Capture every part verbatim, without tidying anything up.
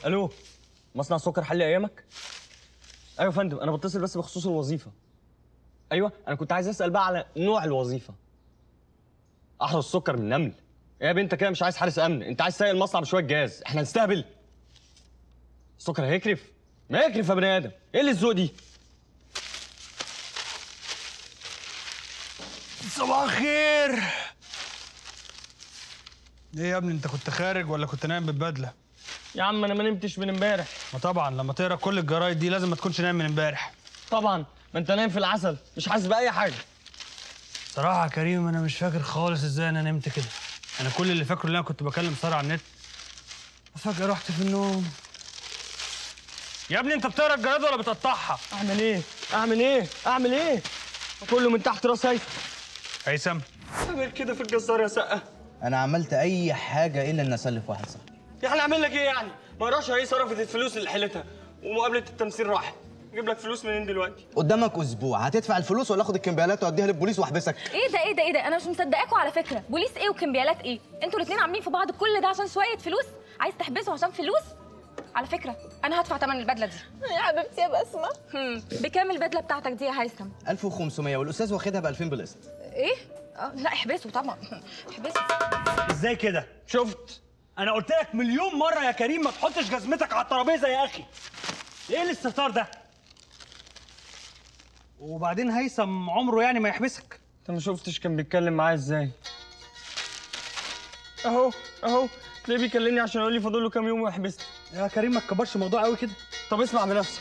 الو، مصنع سكر حل ايامك؟ ايوه يا فندم، انا بتصل بس بخصوص الوظيفه. ايوه انا كنت عايز اسال بقى على نوع الوظيفه. احرس سكر من نمل؟ ايه يا بنت كده مش عايز حارس امن، انت عايز تسيق المصنع بشويه جاز، احنا هنستهبل؟ السكر هيكرف؟ ما يكرف يا بني ادم، ايه اللي الذوق دي؟ صباح الخير. ايه يا ابني، انت كنت خارج ولا كنت نايم بالبدله؟ يا عم انا ما نمتش من امبارح. ما طبعا لما تقرا كل الجرايد دي لازم ما تكونش نايم من امبارح. طبعا، ما انت نايم في العسل مش حاسس باي حاجه. صراحه يا كريم انا مش فاكر خالص ازاي انا نمت كده. انا كل اللي فاكره ان انا كنت بكلم ساره على النت وفجاه رحت في النوم. يا ابني انت بتقرا الجرايد ولا بتقطعها؟ اعمل ايه؟ اعمل ايه؟ اعمل ايه؟ كله من تحت راس هيثم. هيثم اعمل كده في الجزار يا سقه. انا عملت اي حاجه الا ان اسلف واحد صاحبي. يعني اعمل لك ايه يعني؟ ما رشا هي صرفت الفلوس اللي حيلتها ومقابله التمثيل راحت. اجيب لك فلوس منين دلوقتي؟ قدامك اسبوع، هتدفع الفلوس ولا اخد الكمبيالات واوديها للبوليس واحبسك؟ ايه ده ايه ده ايه ده انا مش مصدقاكوا على فكره. بوليس ايه وكمبيالات ايه؟ انتوا الاثنين عاملين في بعض كل ده عشان شويه فلوس؟ عايز تحبسوا عشان فلوس؟ على فكره انا هدفع ثمن البدله دي. يا حبيبتي يا بسمه. هم بكام البدله بتاعتك دي يا هيثم؟ ألف وخمسمية والاستاذ واخدها ب ألفين بالقسط. ايه؟ آه لا احبسوا طبعا. احبسوا. ازاي كده؟ شفت؟ انا قلت لك مليون مره يا كريم ما تحطش جزمتك على الترابيزه يا اخي. ايه الاستهتار ده؟ وبعدين هيثم عمره يعني ما يحبسك. انت ما شفتش كان بيتكلم معايا ازاي؟ اهو اهو تلاقيه بيكلمني عشان يقول لي فاضل له كام يوم ويحبسني. يا كريم ما تكبرش الموضوع قوي كده. طب اسمع بنفسك.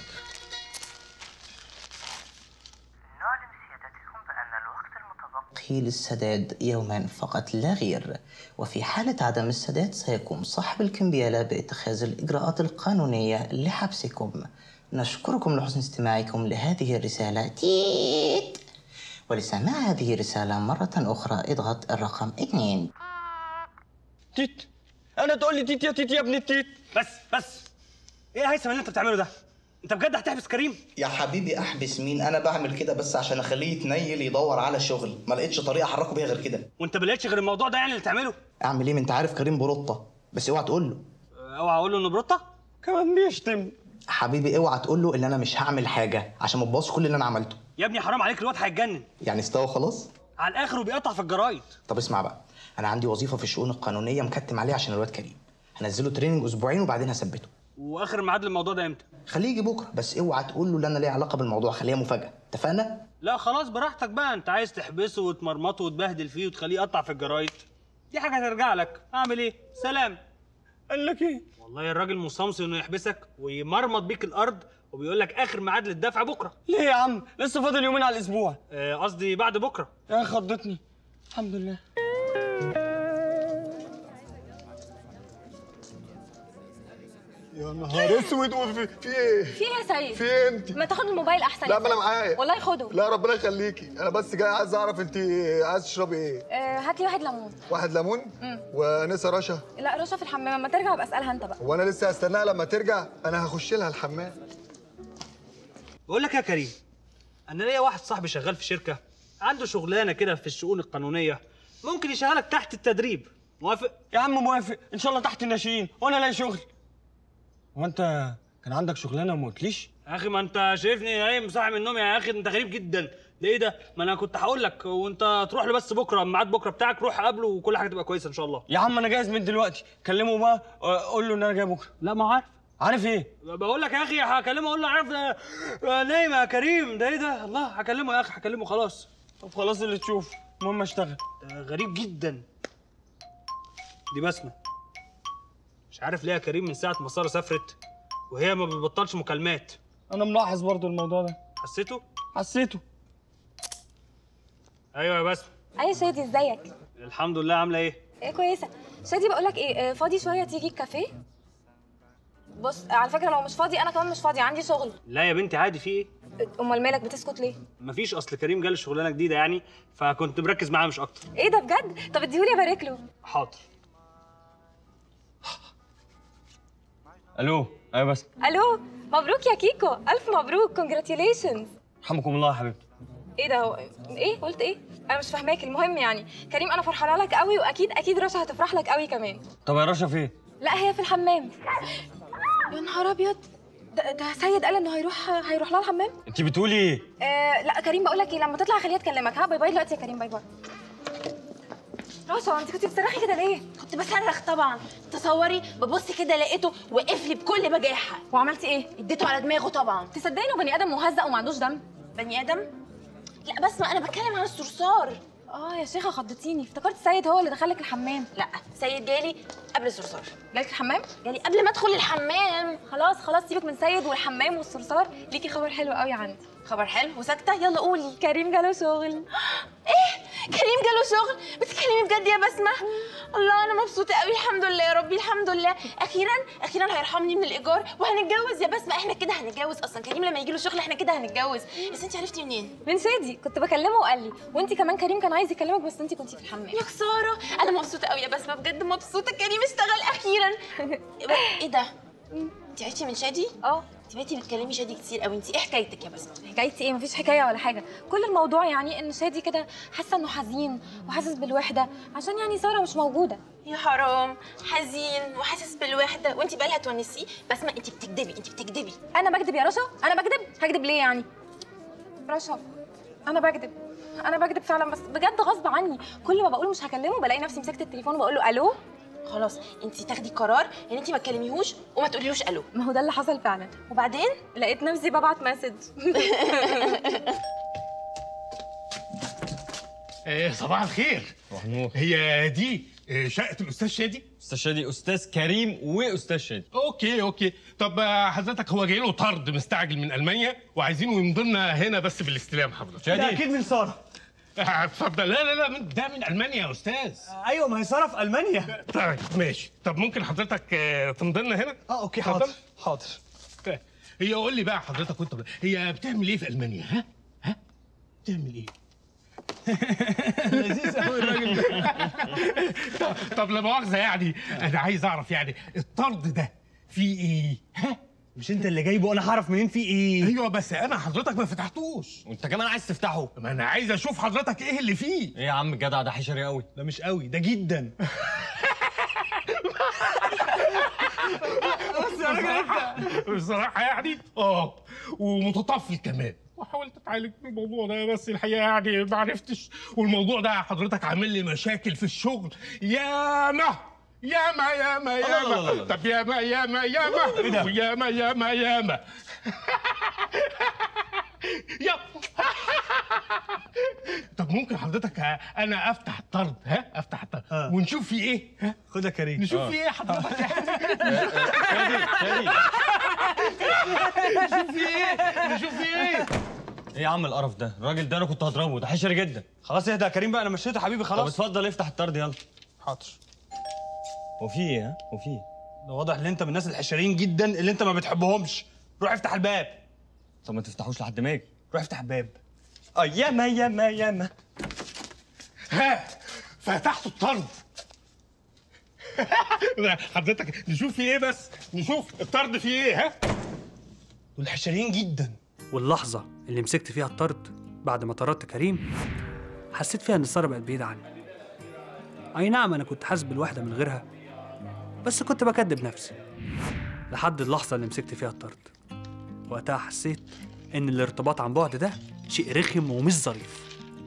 نعلم سيادتكم بأن الوقت المتبقي للسداد يوما فقط لا غير، وفي حالة عدم السداد سيقوم صاحب الكمبيالة باتخاذ الإجراءات القانونية لحبسكم. نشكركم لحسن استماعكم لهذه الرسالة تيت، ولسماع هذه الرسالة مرة أخرى اضغط الرقم اثنين. تيت؟ انا تقول لي تيت يا تيت يا ابن التيت؟ بس بس ايه يا هيثم اللي انت بتعمله ده؟ انت بجد هتحبس كريم؟ يا حبيبي احبس مين؟ انا بعمل كده بس عشان اخليه يتنيل يدور على شغل، ما لقيتش طريقه احركه بيها غير كده. وانت ما لقيتش غير الموضوع ده يعني اللي تعمله؟ اعمل ايه؟ ما انت عارف كريم بروطه، بس اوعى تقول له. اوعى اقول له انه بروطه؟ كمان بيشتم. حبيبي اوعى تقول له ان انا مش هعمل حاجه عشان ما تبوظش كل اللي انا عملته. يا ابني حرام عليك، الواد هيتجنن. يعني استوى خلاص؟ على الاخر وبيقطع في الجرايد. طب اسمع بقى، انا عندي وظيفه في الشؤون القانونيه مكتم عليها عشان الواد كريم. هنزله تريننج اسبوعين وبعدين هثبته. واخر ميعاد للموضوع ده امتى؟ خليه يجي بكره، بس اوعى تقول له ان انا ليا علاقه بالموضوع، خليها مفاجاه، اتفقنا؟ لا خلاص براحتك بقى، انت عايز تحبسه وتمرمطه وتبهدل فيه وتخليه يقطع في الجرايد، دي حاجه هترجع لك. اعمل ايه؟ سلام. قال لك ايه؟ والله الراجل مصمص انه يحبسك ويمرمط بيك الارض، وبيقول لك اخر ميعاد للدفع بكره. ليه يا عم؟ لسه فاضل يومين على الاسبوع. قصدي آه بعد بكره. يا خضتني. الحمد لله. يا نهار اسود. وفي في ايه؟ في ايه يا سيد؟ في ايه انت؟ ما تاخد الموبايل احسن. لا ما انا معايا. والله خده. لا ربنا يخليكي، انا بس جاي عايز اعرف انت عايز تشربي ايه؟ آه هات لي واحد ليمون. واحد ليمون؟ امم ونسى رشا؟ لا رشا في الحمام، اما ترجع ابقى اسالها انت بقى. هو انا لسه هستناها لما ترجع؟ انا هخش لها الحمام. بقول لك يا كريم، انا ليا واحد صاحبي شغال في شركه عنده شغلانه كده في الشؤون القانونيه، ممكن يشغلك تحت التدريب. موافق؟ يا عم موافق ان شاء الله، تحت الناشئين وانا لاقي شغل. هو انت كان عندك شغلانه وما قلتليش؟ يا اخي ما انت شايفني قايم صاحي من النوم يا اخي، انت غريب جدا. ده ايه ده؟ ما انا كنت هقول لك وانت تروح له بس بكره، ميعاد بكره بتاعك، روح قابله وكل حاجه تبقى كويسه ان شاء الله. يا عم انا جاهز من دلوقتي، كلمه بقى قول له ان انا جاي بكره. لا ما عارف. عارف ايه؟ بقول لك يا اخي هكلمه اقول له عارف نايم يا كريم. ده ايه ده؟ الله هكلمه يا اخي، هكلمه خلاص. طب خلاص اللي تشوف، المهم اشتغل. ده غريب جدا. دي بسمه مش عارف ليه يا كريم من ساعه ما ساره سافرت وهي ما بتبطلش مكالمات. انا ملاحظ برضو الموضوع ده. حسيته؟ حسيته. ايوه يا بسمه. اي شادي ازيك؟ الحمد لله. عامله ايه؟ ايه كويسه. شادي بقول لك ايه، فاضي شويه تيجي الكافيه؟ بص على فكره لو مش فاضي انا كمان مش فاضي، عندي شغل. لا يا بنتي عادي، في ايه؟ امال مالك بتسكت ليه؟ مفيش، اصل كريم جاله شغلانه جديده يعني فكنت مركز معاه مش اكتر. ايه ده بجد؟ طب اديهولي ابارك له. حاضر. الو. ايوه بس. الو مبروك يا كيكو، الف مبروك، كونجراتيوليشنز. رحمكم الله يا حبيبتي. ايه ده؟ هو ايه قلت ايه؟ انا مش فاهماك. المهم يعني كريم انا فرحانه لك قوي، واكيد اكيد رشا هتفرح لك قوي كمان. طب يا رشا فين؟ لا هي في الحمام. يا نهار ابيض، ده, ده سيد قال انه هيروح هيروح لها الحمام. انت بتقولي ايه؟ آه لا كريم، بقول لك ايه، لما تطلع خليها تكلمك. ها باي باي دلوقتي يا كريم، باي باي. رشا انت كنت بتصرخي كده ليه؟ كنت بصرخ طبعا. تصوري ببص كده لقيته وقف لي بكل بجاحه. وعملتي ايه؟ اديته على دماغه طبعا. تصدقي انه بني ادم مهزأ وما عندوش دم؟ بني ادم؟ لا بسمع، انا بتكلم عن الصرصار. اه يا شيخه خضتيني، افتكرت سيد هو اللي دخلك الحمام. لا، سيد جالي قبل الصرصار. جالك الحمام؟ جالي قبل ما ادخل الحمام. خلاص خلاص سيبك من سيد والحمام والصرصار، ليكي خبر حلو قوي عندي. خبر حلو وساكته؟ يلا قولي. كريم جاله شغل. ايه؟ كريم جاله شغل؟ بتتكلمي بجد يا بسمه؟ الله انا مبسوطه قوي، الحمد لله يا ربي، الحمد لله. اخيرا اخيرا هيرحمني من الايجار وهنتجوز يا بسمه. احنا كده هنتجوز اصلا. كريم لما يجي له شغل احنا كده هنتجوز. بس انت عرفتي منين؟ من شادي، كنت بكلمه وقال لي. وانت كمان كريم كان عايز يكلمك بس انت كنتي في الحمام. يا خساره، انا مبسوطه قوي يا بسمه، بجد مبسوطه. كريم اشتغل اخيرا. ايه ده؟ انت عرفتي من شادي؟ اه. انت بقيتي بتكلمي شادي كتير قوي. انت ايه حكايتك يا بسمه؟ حكايتي ايه؟ مفيش حكايه ولا حاجه. كل الموضوع يعني ان شادي كده حاسه انه حزين وحاسس بالوحده عشان يعني ساره مش موجوده. يا حرام، حزين وحاسس بالوحده وانت بقى لها تونسيه. بسمه انت بتكدبي، انت بتكدبي. انا بكدب يا رشا؟ انا بكدب؟ هكدب ليه يعني؟ رشا انا بكدب، انا بكدب فعلا، بس بجد غصب عني. كل ما بقول مش هكلمه بلاقي نفسي مسكت التليفون وبقول له الو. خلاص انت تاخدي قرار ان انت ما تكلميهوش وما تقوليلوش الو. ما هو ده اللي حصل فعلا. وبعدين لقيت نفسي ببعت مسج. آه، صباح الخير. صباح النور. هي دي آه، شقة الأستاذ شادي؟ استاذ شادي استاذ كريم واستاذ شادي. أوكي أوكي. طب آه، حضرتك هو جاي له طرد مستعجل من ألمانيا وعايزينه يمضي لنا هنا بس بالاستلام حضرتك. ده اكيد من ساره. آه، اتفضل. لا لا لا من- ده من ألمانيا يا أستاذ. ايوه ما هي ساره في المانيا. طيب ماشي. طب ممكن حضرتك آه، تمضي لنا هنا؟ اه اوكي اتفضل. حاضر حاضر. آه، هي قول لي بقى حضرتك وأنت هي بتعمل إيه في ألمانيا؟ ها؟ ها؟ بتعمل إيه؟ لذيذ قوي الراجل ده. طب, طب لا مؤاخذة يعني أنا عايز أعرف يعني الطرد ده فيه إيه؟ ها؟ مش انت اللي جايبه، انا هعرف منين في ايه؟ ايوه بس انا حضرتك ما فتحتوش. وانت كمان عايز تفتحه؟ ما انا عايز اشوف حضرتك ايه اللي فيه. ايه يا عم الجدع ده حشري قوي. ده مش قوي، ده جدا. بصراحه يعني اه ومتطفل كمان، وحاولت اتعالج من الموضوع ده بس الحقيقه يعني ما عرفتش، والموضوع ده حضرتك عامل لي مشاكل في الشغل ياما ياما ياما ياما. طب ياما ياما ياما ياما ياما ياما يا طب ممكن حضرتك انا افتح الطرد؟ ها افتح الطرد آه. ونشوف فيه ايه؟ ها خد يا كريم. نشوف فيه ايه حضرتك؟ شادي شادي نشوف فيه ايه؟ نشوف فيه ايه؟ ايه يا عم القرف ده؟ الراجل ده انا كنت هضربه، ده حشري جدا. خلاص اهدى يا كريم بقى، انا مشيت يا حبيبي طب خلاص. اتفضل افتح الطرد يلا. حاضر. هو في ايه؟ ها؟ هو في ايه؟ ده واضح ان انت من الناس الحشريين جدا اللي انت ما بتحبهمش. روح افتح الباب. طب ما تفتحوش لحد ما اجي. روح افتح الباب. اه ياما ياما ياما. ها فتحت الطرد. حضرتك نشوف فيه ايه بس، نشوف الطرد فيه ايه. ها دول حشريين جدا. واللحظة اللي مسكت فيها الطرد بعد ما طردت كريم حسيت فيها إن سارة بقت بعيدة عني. أي نعم أنا كنت حاسس بالوحدة من غيرها، بس كنت بكدب نفسي لحد اللحظة اللي مسكت فيها الطرد. وقتها حسيت إن الارتباط عن بعد ده شيء رخم ومش ظريف.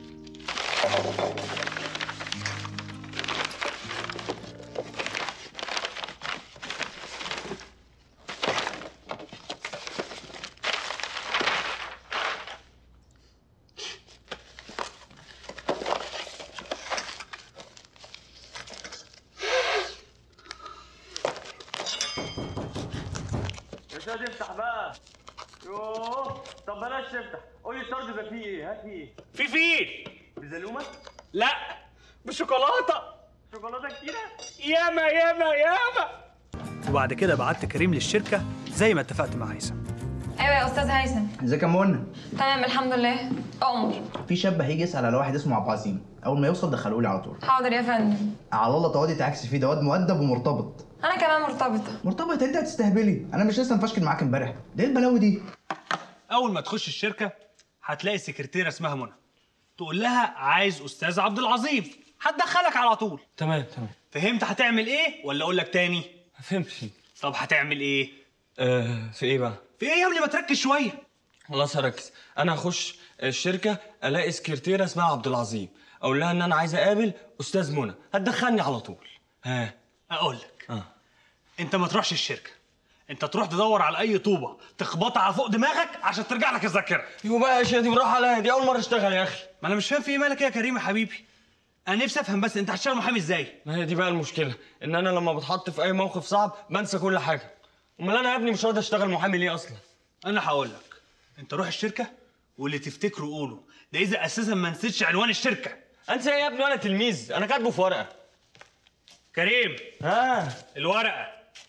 يا شادي افتح بقى. يوه طب بلاش تفتح، قول لي الطرد ده فيه ايه؟ هات فيه ايه؟ في فيل. بزلومه؟ لا بشوكولاتة. شوكولاته كتيره؟ ياما ياما ياما. وبعد كده بعت كريم للشركة زي ما اتفقت مع هيثم. ايوه يا استاذ هيثم. ازيك يا منى؟ تمام الحمد لله. امر. في شاب هيجي يسال على واحد اسمه عبد العظيم، اول ما يوصل دخلوا لي على طول. حاضر يا فندم. على الله تقعدي تعكسي فيه، ده واد مؤدب ومرتبط. انا كمان مرتبطه. مرتبط؟ انت هتستهبلي، انا مش لسه مفشكل معاك امبارح؟ ده ايه البلاوي دي؟ اول ما تخش الشركه هتلاقي سكرتيره اسمها منى، تقول لها عايز استاذ عبد العظيم، هتدخلك على طول. تمام تمام. فهمت هتعمل ايه ولا اقول لك تاني؟ ما فهمتش. طب هتعمل ايه؟ آه في ايه بقى؟ في ايه يا ابني؟ ما تركز شويه. خلاص هركز. انا هخش الشركه الاقي سكرتيره اسمها عبد العظيم، اقول لها ان انا عايز اقابل استاذ منى، هتدخلني على طول. ها اقول لك اه انت ما تروحش الشركه، انت تروح تدور على اي طوبه تخبطها فوق دماغك عشان ترجع لك الذاكره. يبقى بقى يا شادي براحه عليا، دي اول مره اشتغل يا اخي. ما انا مش فاهم في ايه مالك يا كريم يا حبيبي. انا نفسي افهم بس انت هتشتغل محامي ازاي؟ ما هي دي بقى المشكله، ان انا لما بتحط في اي موقف صعب بنسى كل حاجه. امال انا يا ابني مش راضي اشتغل محامي ليه اصلا؟ انا هقول لك، انت روح الشركه واللي تفتكره قوله، ده اذا اساسا ما نسيتش عنوان الشركه. انسى ايه يا ابني وانا تلميذ؟ انا كاتبه في ورقه. كريم ها الورقه.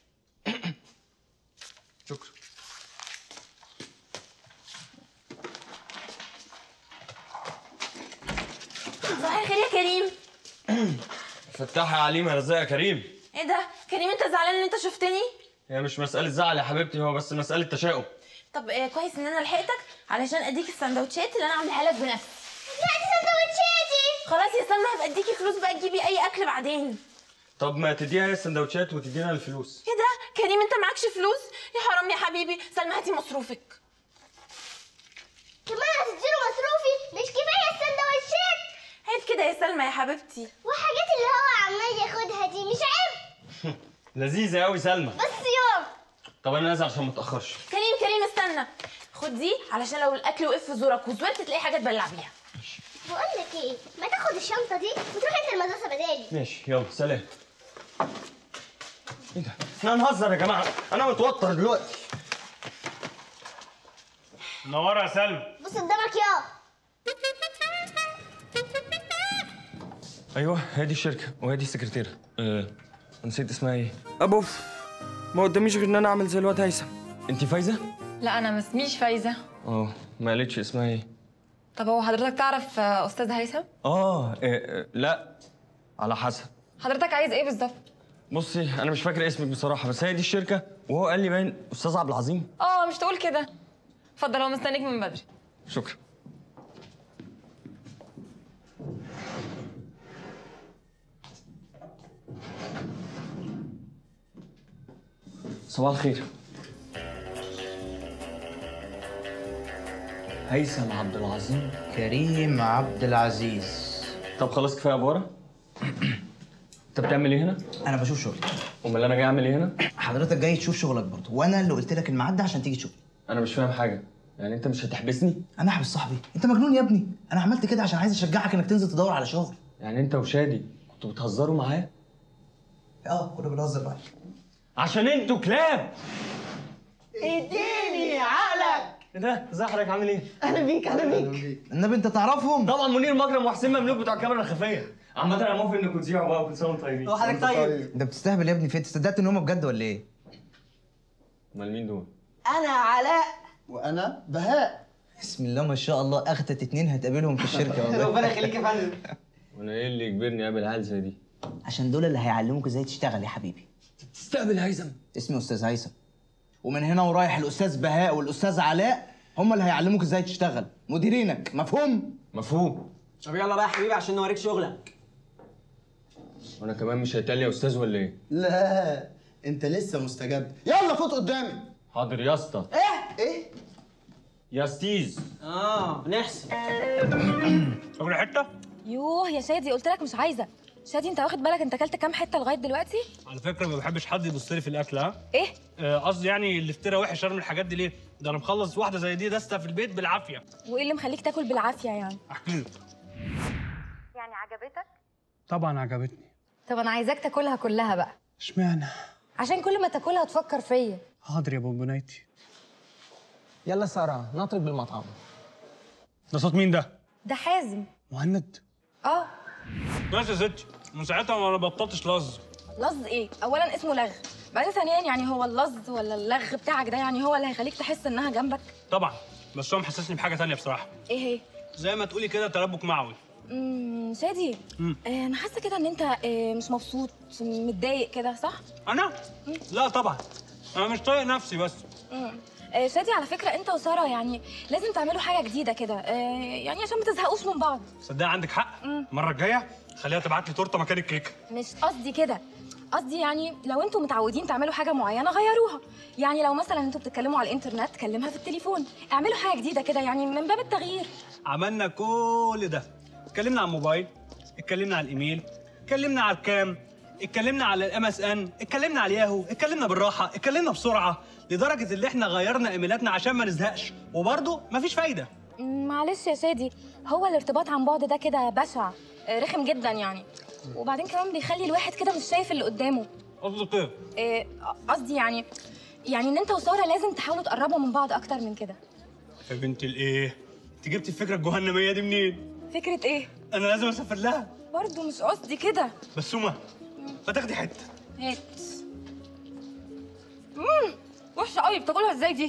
شكرا. صباح الخير يا كريم. فتح يا عليم، رزاق يا كريم. ايه ده كريم، انت زعلان ان انت شفتني؟ هي مش مساله زعل يا حبيبتي، هو بس مساله تشاؤم. طب آه كويس ان انا لحقتك علشان اديك السندوتشات اللي انا عاملاها لك بنفسي. لا دي سندوتشاتي. خلاص يا سلمى، هبقى اديكي فلوس بقى تجيبي اي اكل بعدين. طب ما تديها هي السندوتشات وتدينا الفلوس. ايه ده كريم، انت معكش فلوس؟ يا حرام يا حبيبي. سلمى هاتي مصروفك. كمان هتديله مصروفي؟ مش كفايه السندوتشات؟ عيب كده يا سلمى يا حبيبتي. وحاجات اللي هو عمال ياخدها دي مش عيب؟ لذيذه قوي سلمى. بس يوم. طب انا نازل عشان ما اتاخرش. كريم كريم استنى، خد دي علشان لو الاكل وقف في زورك وزورت تلاقي حاجه تبلع بيها. بقول لك ايه، ما تاخد الشنطه دي وتروح انت المدرسه بدالي. ماشي يلا سلام. ايه ده؟ احنا هنهزر يا جماعه، انا متوتر دلوقتي. منوره يا سلمى. بص قدامك يا. ايوه هي دي الشركه وهي دي السكرتيره. أه نسيت اسمها ايه؟ ابوف. ما قداميش غير ان انا اعمل زي الواد هيثم. انت فايزه؟ لا انا ما اسميش فايزه. اه ما قالتش اسمها ايه؟ طب هو حضرتك تعرف آه، استاذ هيثم؟ اه إيه إيه لا على حسب. حضرتك عايز ايه بالظبط؟ بصي انا مش فاكر اسمك بصراحه، بس هي دي الشركه وهو قال لي باين استاذ عبد العظيم. اه مش تقول كده. اتفضل هو مستنيك من بدري. شكرا. صباح الخير. هيثم عبد العظيم. كريم عبد العزيز. طب خلاص كفايه ابوره. انت بتعمل ايه هنا؟ انا بشوف شغلي. امال انا جاي اعمل ايه هنا؟ حضرتك جاي تشوف شغلك برضه، وانا اللي قلت لك الميعاد ده عشان تيجي تشوف. انا مش فاهم حاجه، يعني انت مش هتحبسني؟ انا احبس صاحبي؟ انت مجنون يا ابني، انا عملت كده عشان عايز اشجعك انك تنزل تدور على شغل. يعني انت وشادي كنتوا بتهزروا معايا؟ اه كنا بنهزر معاك. عشان انتوا كلاب. اديني عقلك. ايه ده؟ ازي حضرتك عامل ايه؟ اهلا بيك اهلا بيك. النبي انت تعرفهم؟ طبعا منير مكرم وحسين مملوك بتوع الكاميرا الخفيه. عامة انا موافق انكم تذيعوا بقى وكل سنه وانتم طيبين. هو حضرتك طيب؟ انت بتستهبل يا ابني، في صدقت ان هم بجد ولا ايه؟ امال مين دول؟ انا علاء. وانا بهاء. بسم الله ما شاء الله، اخدت اتنين هتقابلهم في الشركه والله. ربنا يخليك يا فندم. وانا ايه اللي يجبرني اقابل عيال زي دي؟ عشان دول اللي هيعلموك ازاي تشتغل يا حبيبي. تستقبل هيثم. اسمي استاذ هيثم، ومن هنا ورايح الاستاذ بهاء والاستاذ علاء هم اللي هيعلموك ازاي تشتغل، مديرينك. مفهوم؟ مفهوم. طب يلا بقى يا حبيبي عشان نوريك شغلك. وانا كمان مش هيتقال لي يا استاذ ولا ايه؟ لا انت لسه مستجد. يلا فوت قدامي. حاضر يا اسطى. ايه؟ ايه؟ يا ستيز. اه نحسب. طب حته؟ يوه يا شادي قلت لك مش عايزه. شادي انت واخد بالك انت اكلت كام حته لغايه دلوقتي؟ على فكره ما بحبش حد يبص لي في الاكل. ها؟ ايه؟ آه، قصدي يعني الافتراء وحش، ارمي الحاجات دي ليه؟ ده انا مخلص واحده زي دي دسته في البيت بالعافيه. وايه اللي مخليك تاكل بالعافيه يعني؟ احكي لك. يعني عجبتك؟ طبعا عجبتني. طب انا عايزاك تاكلها كلها بقى. اشمعنى؟ عشان كل ما تاكلها تفكر فيا. حاضر يا بونبونايتي. يلا ساره نطلب بالمطعم. ده صوت مين ده؟ ده حازم. مهند. اه. بس يا ستي من ساعتها ما بطلتش لز. لظ ايه؟ اولا اسمه لغ، بعدين ثانيا يعني هو اللظ ولا اللغ بتاعك ده يعني هو اللي هيخليك تحس انها جنبك؟ طبعا، بس هو محسسني بحاجه ثانيه بصراحه. ايه هي؟ زي ما تقولي كده تلبك معوي. امم شادي. آه انا حاسه كده ان انت آه مش مبسوط، متضايق كده، صح؟ انا؟ مم. لا طبعا، انا مش طايق نفسي بس. امم آه شادي على فكره انت وساره يعني لازم تعملوا حاجه جديده كده، آه يعني عشان ما تزهقوش من بعض. صدق عندك حق. المره الجايه خليها تبعت لي تورته مكان الكيكه. مش قصدي كده، قصدي يعني لو انتوا متعودين تعملوا حاجه معينه غيروها. يعني لو مثلا انتوا بتتكلموا على الانترنت كلمها في التليفون. اعملوا حاجه جديده كده يعني من باب التغيير. عملنا كل ده، اتكلمنا على الموبايل، اتكلمنا على الايميل، اتكلمنا على الكام، اتكلمنا على الام اس ان، اتكلمنا على الياهو، اتكلمنا بالراحه، اتكلمنا بسرعه، لدرجه ان احنا غيرنا ايميلاتنا عشان ما نزهقش، وبرضه مفيش فايده. معلش يا شادي، هو الارتباط عن بعد ده كده بشع، رخم جدا يعني. وبعدين كمان بيخلي الواحد كده مش شايف اللي قدامه. قصدك ايه؟ إيه، قصدي يعني يعني ان انت وساره لازم تحاولوا تقربوا من بعض اكتر من كده. يا بنت الايه؟ انت جبتي الفكره الجهنميه دي منين؟ فكره ايه؟ انا لازم اسافر لها. برضه مش قصدي كده. بسومه ما تاخدي حته. هات. امم وحشه قوي، بتاكلها ازاي دي؟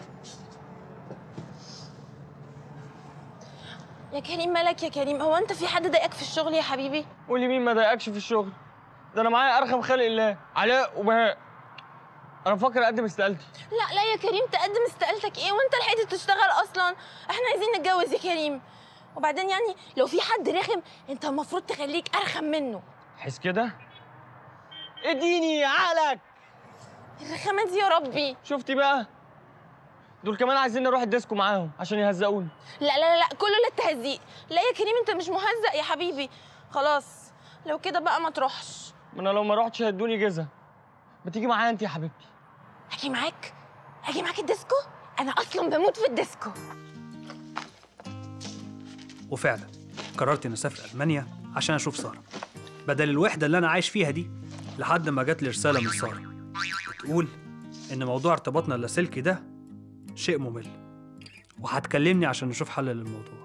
يا كريم مالك يا كريم؟ هو انت في حد ضايقك في الشغل يا حبيبي؟ قولي مين ما ضايقكش في الشغل؟ ده انا معايا ارخم خلق الله، علاء وبهاء. انا بفكر اقدم استقالتي. لا لا يا كريم، تقدم استقالتك ايه وانت لحقت تشتغل اصلا؟ احنا عايزين نتجوز يا كريم. وبعدين يعني لو في حد رخم انت المفروض تخليك ارخم منه. حس كده؟ اديني عقلك. الرخامه دي يا ربي. شفتي بقى؟ دول كمان عايزين نروح الديسكو معاهم عشان يهزقوني. لا لا لا لا، كله للتهزيق. لا يا كريم انت مش مهزق يا حبيبي. خلاص لو كده بقى ما تروحش. ما انا لو ما رحتش هيدوني جزا. ما تيجي معايا انت يا حبيبتي؟ اجي معاك؟ اجي معاك الديسكو؟ انا اصلا بموت في الديسكو. وفعلا قررت اني اسافر المانيا عشان اشوف ساره، بدل الوحده اللي انا عايش فيها دي، لحد ما جات لي رساله من ساره بتقول ان موضوع ارتباطنا اللاسلكي ده شيء ممل، وهتكلمني عشان نشوف حل للموضوع.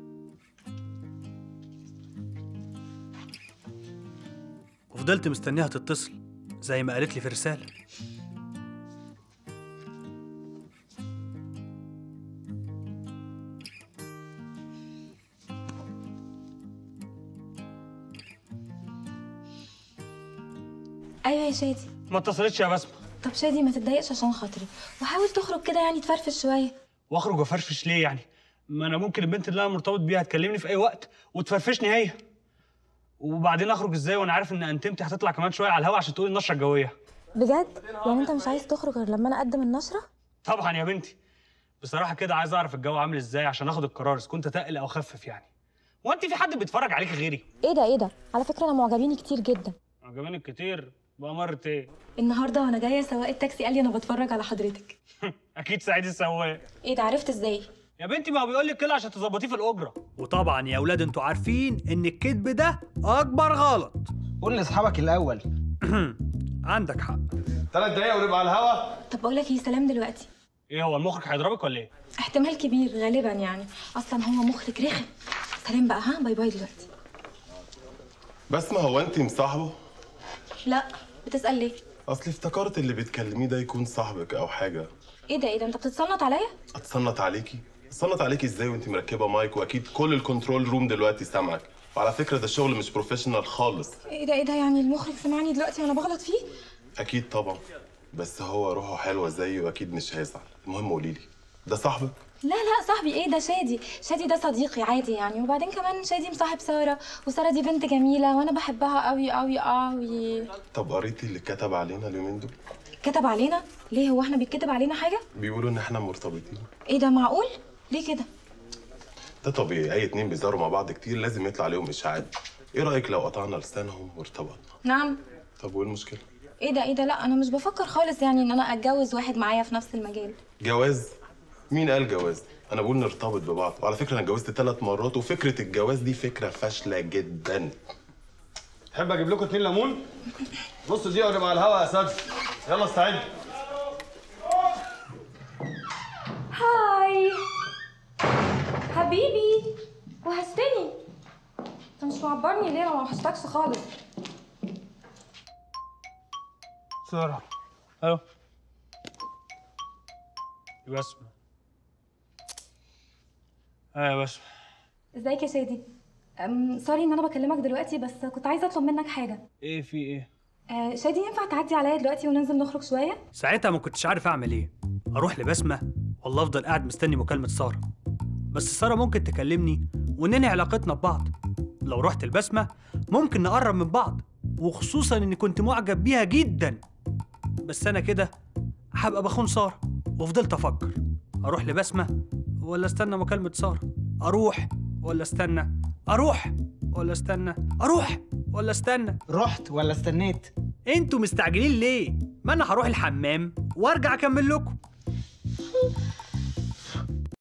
وفضلت مستنيها تتصل زي ما قالت لي في الرساله. ايوه يا شادي. ما اتصلتش يا بسمه. طب شادي ما تتضايقش عشان خاطري، وحاول تخرج كده يعني تفرفش شويه. واخرج وافرفش ليه يعني؟ ما انا ممكن البنت اللي انا مرتبط بيها تكلمني في اي وقت وتفرفشني هي. وبعدين اخرج ازاي وانا عارف ان انتمتي هتطلع كمان شويه على الهوا عشان تقول النشره الجويه؟ بجد؟ يعني انت مش عايز تخرج غير لما انا اقدم النشره؟ طبعا يا بنتي. بصراحه كده عايز اعرف الجو عامل ازاي عشان اخد القرار اذا كنت تقل او خفف يعني. هو انت في حد بيتفرج عليك غيري؟ ايه ده ايه ده؟ على فكره انا معجبيني كتير جدا. معجبينك كتير؟ بقى مرت ايه؟ النهارده وانا جايه سواق التاكسي قال لي انا بتفرج على حضرتك. اكيد سعيد السواق. ايه ده؟ عرفت ازاي؟ يا بنتي ما هو بيقول لك كده عشان تظبطيه في الاجره. وطبعا يا اولاد انتوا عارفين ان الكذب ده اكبر غلط. قول لاصحابك الاول. عندك حق. ثلاث دقايق ونبقى على الهوا. طب بقول لك ايه، سلام دلوقتي. ايه هو المخرج هيضربك ولا ايه؟ احتمال كبير غالبا يعني، اصلا هو مخرج رخم. سلام بقى، ها باي باي دلوقتي. بس ما هو انت مصاحبه؟ لا، بتسأل ليه؟ اصلي افتكرت اللي بتكلميه ده يكون صاحبك او حاجه. ايه ده ايه ده؟ انت بتتصنط عليا؟ اتصنط عليكي؟ اتصنط عليكي ازاي وانت مركبه مايك واكيد كل الكنترول روم دلوقتي سامعك، وعلى فكره ده الشغل مش بروفيشنال خالص. ايه ده ايه ده؟ يعني المخرج سمعني دلوقتي وانا بغلط فيه؟ اكيد طبعا، بس هو روحه حلوه زيي واكيد مش هيزعل. المهم قولي لي، ده صاحبك؟ لا لا صاحبي ايه ده؟ شادي. شادي ده صديقي عادي يعني، وبعدين كمان شادي مصاحب ساره، وساره دي بنت جميله وانا بحبها قوي قوي قوي. طب قريتي اللي كتب علينا اليومين دول؟ كتب علينا؟ ليه، هو احنا بيتكتب علينا حاجه؟ بيقولوا ان احنا مرتبطين. ايه ده معقول؟ ليه كده؟ ده طبيعي، اي اتنين بيظهروا مع بعض كتير لازم يطلع عليهم اشاعات. ايه رايك لو قطعنا لسانهم وارتبطنا؟ نعم. طب وايه المشكله؟ ايه ده ايه ده؟ لا انا مش بفكر خالص يعني ان انا اتجوز واحد معايا في نفس المجال. جواز؟ مين قال جواز؟ انا بقول نرتبط ببعض، وعلى فكره انا اتجوزت ثلاث مرات وفكره الجواز دي فكره فاشله جدا. تحب اجيب لكم اتنين ليمون؟ نص دقيقه ونبقى على الهوا يا اساتذه. يلا استعد. هاي حبيبي، وحشتني. انت مش معبرني ليه؟ انا ما وحشتكش خالص. ساره. الو. يا بسمه. ايه يا بسمه. ازيك يا شادي؟ أم سوري ان انا بكلمك دلوقتي، بس كنت عايزه اطلب منك حاجه. ايه في ايه؟ آه شادي، ينفع تعدي عليا دلوقتي وننزل نخرج شويه؟ ساعتها ما كنتش عارف اعمل ايه، اروح لبسمه ولا افضل قاعد مستني مكالمه ساره. بس ساره ممكن تكلمني وننهي علاقتنا ببعض. لو رحت لبسمه ممكن نقرب من بعض وخصوصا اني كنت معجب بيها جدا. بس انا كده هبقى بخون ساره. وفضلت افكر اروح لبسمه ولا استنى مكالمه ساره، اروح ولا استنى، اروح ولا استنى، اروح ولا استنى. رحت ولا استنيت؟ انتوا مستعجلين ليه؟ ما انا هروح الحمام وارجع اكمل لكم.